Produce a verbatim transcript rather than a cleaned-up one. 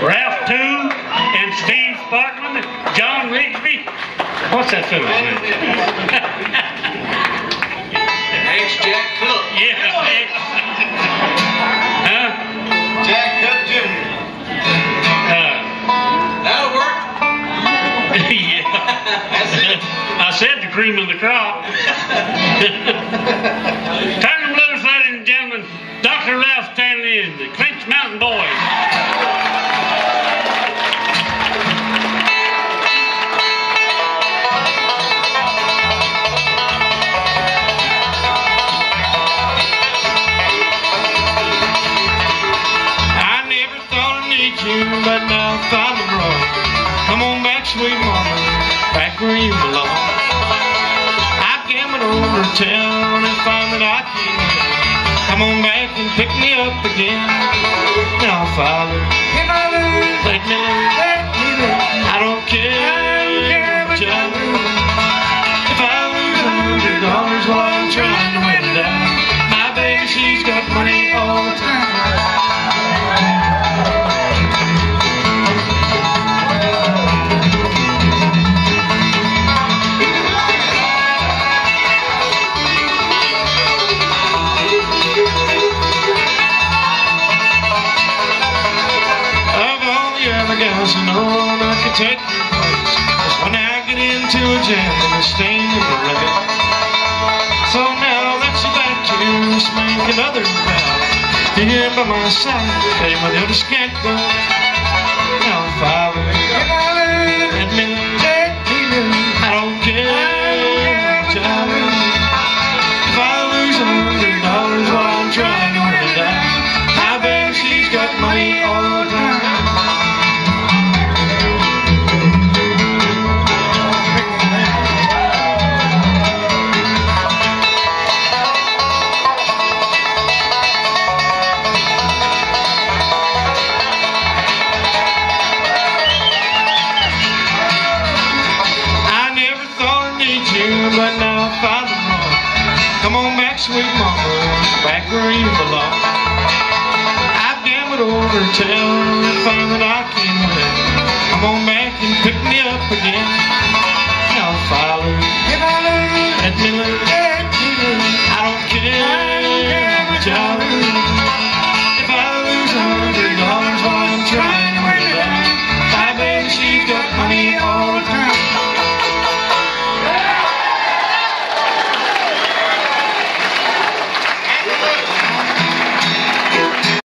Ralph Toon and Steve Sparkman, John Rigsby. What's that fellow's name? Ex-Jack Cook. Yeah, ex. Huh? Jack Cook Junior Uh, That'll work. yeah. That's it. I said the cream of the crop. Turner Blues, ladies and gentlemen, Doctor Ralph Stanley and the Clinch Mountain Boys. But now I found the road. Come on back, sweet mama, back where you belong. I gambled over town and found that I can't. Come on back and pick me up again. Now, Father, let me lose. I don't care what you lose. If I lose a hundred dollars while I'm trying to win it out, my baby, she's got money all the time. Gals, no one I could take your place. When I get into a jam and a stain in the red. So now let's you back to spank another bell. You're here by my side, hey, my little scarecrow. Now if I were let me take you, I don't care what you lose. If I lose a hundred dollars while I'm trying to win it out, my baby, she's got money all the time. But now I found the road. Come on back, sweet mama, back where you belong. I've gambled over town and found that I can't win. Come on back and pick me up again.